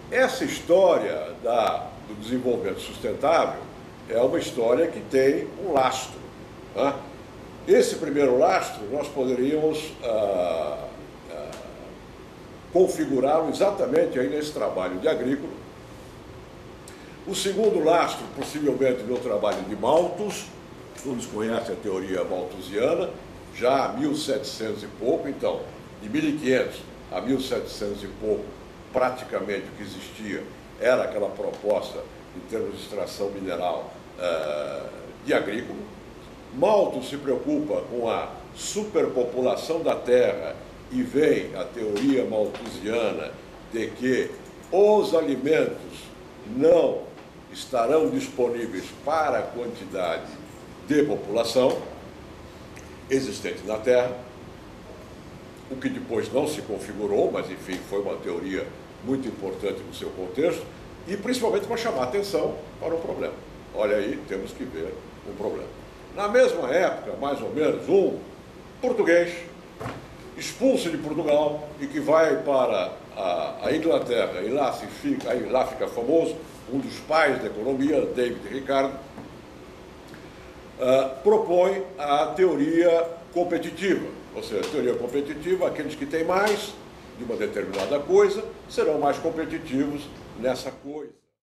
Essa história do desenvolvimento sustentável é uma história que tem um lastro, né? Esse primeiro lastro nós poderíamos configurá-lo exatamente aí nesse trabalho de Agrícola. O segundo lastro, possivelmente no trabalho de Malthus, todos conhecem a teoria malthusiana, já há 1700 e pouco, então, de 1500 a 1700 e pouco, praticamente o que existia era aquela proposta em termos de extração mineral de Agrícola. Malthus se preocupa com a superpopulação da terra e vem a teoria malthusiana de que os alimentos não estarão disponíveis para a quantidade de população existente na Terra, o que depois não se configurou, mas enfim, foi uma teoria muito importante no seu contexto, e principalmente para chamar atenção para o problema. Olha aí, temos que ver o problema. Na mesma época, mais ou menos, um português expulso de Portugal e que vai para a Inglaterra, e lá fica famoso, um dos pais da economia, David Ricardo, propõe a teoria competitiva. Ou seja, a teoria competitiva, aqueles que têm mais de uma determinada coisa serão mais competitivos nessa coisa.